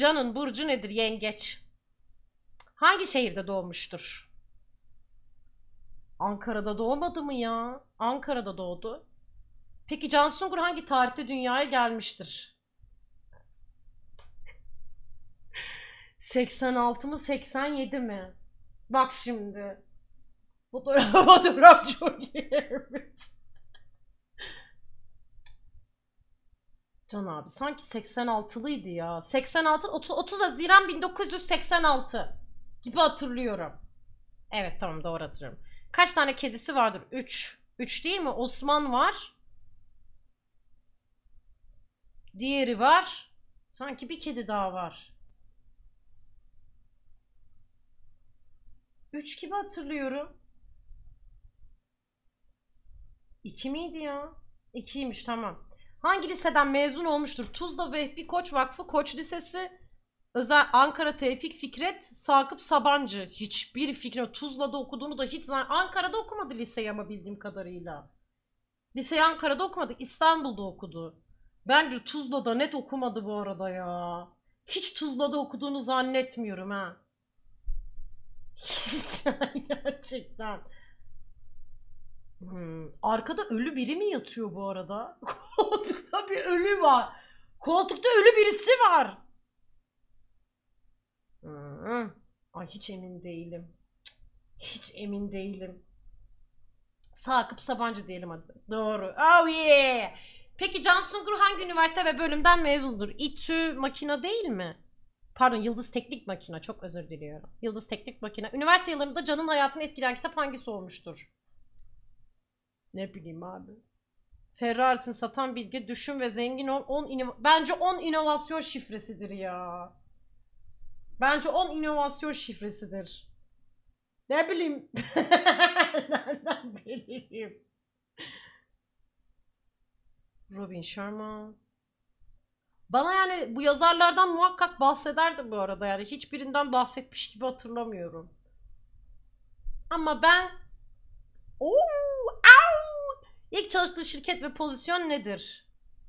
Can'ın burcu nedir? Yengeç. Hangi şehirde doğmuştur? Ankara'da doğmadı mı ya? Ankara'da doğdu. Peki Can Sungur hangi tarihte dünyaya gelmiştir? 86 mı 87 mi? Bak şimdi. Fotoğraf çok iyi. Evet. Can abi sanki 86'lıydı ya. 86 30 Haziran 1986 gibi hatırlıyorum. Evet tamam doğru hatırlıyorum. Kaç tane kedisi vardır? 3. 3 değil mi? Osman var. Diğeri var. Sanki bir kedi daha var. 3 gibi hatırlıyorum. 2 miydi ya? 2'ymiş tamam. Hangi liseden mezun olmuştur? Tuzla Vehbi Koç Vakfı Koç Lisesi, Özel Ankara Tevfik Fikret, Sakıp Sabancı. Hiçbir fikrim. Tuzla'da okuduğunu da hiç Ankara'da okumadı liseyi ama bildiğim kadarıyla. Liseyi Ankara'da okumadı. İstanbul'da okudu. Bence Tuzla'da net okumadı bu arada ya. Hiç Tuzla'da okuduğunu zannetmiyorum ha. Hiç gerçekten. Arkada ölü biri mi yatıyor bu arada? Koltukta bir ölü var. Koltukta ölü birisi var. Ay hiç emin değilim. Hiç emin değilim. Sakıp Sabancı diyelim hadi. Doğru. Oh yeah. Peki Can Sungur hangi üniversite ve bölümden mezundur? İTÜ Makina değil mi? Pardon Yıldız Teknik Makina. Çok özür diliyorum. Yıldız Teknik Makina. Üniversite yıllarında Can'ın hayatını etkileyen kitap hangisi olmuştur? Ne bileyim abi. Ferrari'sini satan bilgi, düşün ve zengin ol. Bence 10 inovasyon şifresidir ya. Bence 10 inovasyon şifresidir. Ne bileyim. Nereden bileyim? Robin Sharma. Bana yani bu yazarlardan muhakkak bahsederdi bu arada yani hiçbirinden bahsetmiş gibi hatırlamıyorum. Ama ben İlk çalıştığı şirket ve pozisyon nedir?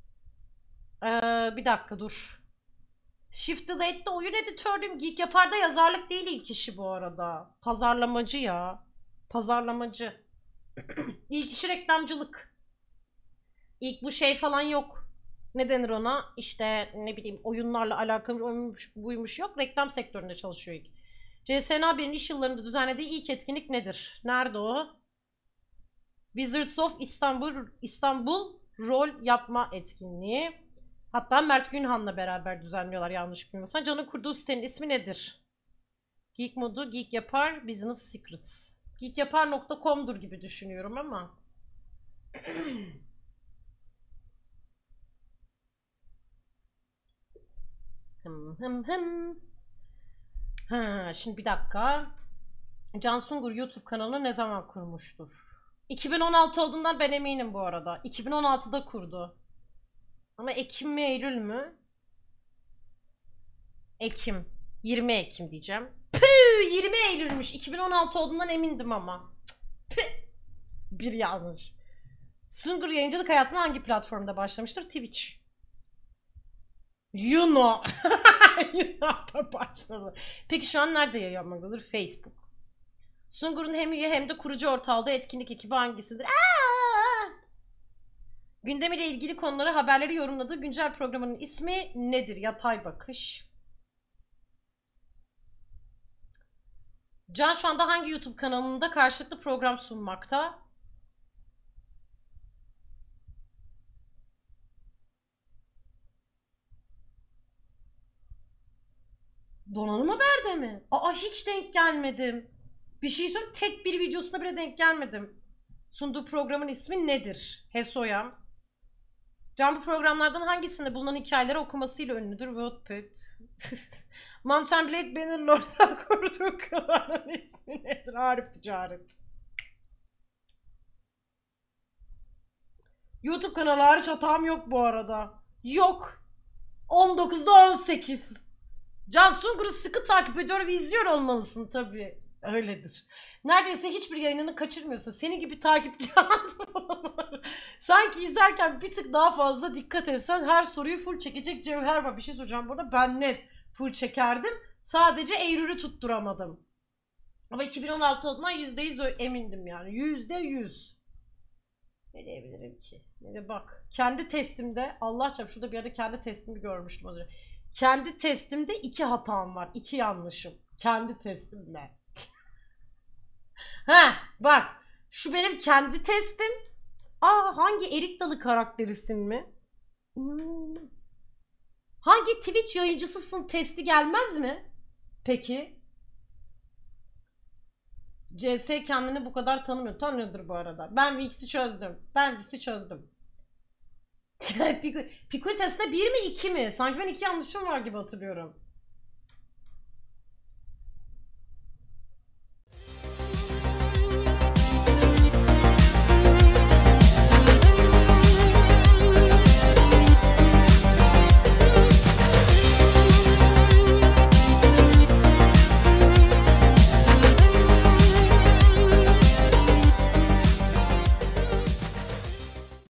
Bir dakika dur. Shift Delayed'de oyun editörlüğüm. Geek Yapar'da yazarlık değil ilk işi bu arada. Pazarlamacı ya. Pazarlamacı. İlk işi reklamcılık. İlk bu şey falan yok. Ne denir ona? İşte ne bileyim oyunlarla alakalı buymuş yok. Reklam sektöründe çalışıyor ilk. CSN Haber'in iş yıllarında düzenlediği ilk etkinlik nedir? Nerede o? Wizards of İstanbul rol yapma etkinliği. Hatta Mert Günhan'la beraber düzenliyorlar yanlış bilmiyorsam. Can'ın kurduğu sitenin ismi nedir? Geek Modu, Geek Yapar, Business Secrets. Geekyapar.com'dur gibi düşünüyorum ama. Şimdi bir dakika. Can Sungur YouTube kanalını ne zaman kurmuştur? 2016 olduğundan ben eminim bu arada. 2016'da kurdu. Ama Ekim mi Eylül mü? Ekim. 20 Ekim diyeceğim. Püh 20 Eylül'müş. 2016 olduğundan emindim ama. Püh. Bir yanlış. Sungur yayıncılık hayatına hangi platformda başlamıştır? Twitch. Yuno. Yuno'da başladı. Peki şu an nerede yayınlanmaktadır? Facebook. Sungur'un hem üye hem de kurucu ortağı olduğu etkinlik ekibi hangisidir? Gündemiyle ilgili konuları, haberleri yorumladığı güncel programının ismi nedir? Yatay Bakış. Can şu anda hangi YouTube kanalında karşılıklı program sunmakta? Donanım Haber'de mi? Aa hiç denk gelmedim. Bir şey söyleyeyim, tek bir videosuna bile denk gelmedim. Sunduğu programın ismi nedir? Hesoyam. Can bu programlardan hangisinde bulunan hikayeleri okumasıyla ünlüdür? Wattpad. Mountain Blade Bannerlord'dan kurduğu kanalın ismi nedir? Arif Ticaret. YouTube kanalı hariç hatam yok bu arada. Yok. 19'da 18. Can Sungur'u sıkı takip ediyor ve izliyor olmalısın tabii. Öyledir. Neredeyse hiçbir yayınını kaçırmıyorsun. Senin gibi takipçi az var. Sanki izlerken bir tık daha fazla dikkat etsen her soruyu full çekecek cevher var. Bir şey soracağım burada. Ben net full çekerdim. Sadece Eylül'ü tutturamadım. Ama 2016 olduğundan %100 emindim yani. %100. Ne diyebilirim ki? Ne bak. Kendi testimde Allah çarpı şurada bir yerde kendi testimi görmüştüm az önce. Kendi testimde 2 hatam var. 2 yanlışım. Kendi testimde. Ha bak. Şu benim kendi testim. Hangi Erik Dalı karakterisin mi? Hangi Twitch yayıncısısın testi gelmez mi? Peki. CS kendini bu kadar tanımıyor. Tanıyordur bu arada. Ben Vix'i çözdüm. Ben Vix'i çözdüm. Pikul testinde 1 mi 2 mi? Sanki ben 2 yanlışım var gibi hatırlıyorum.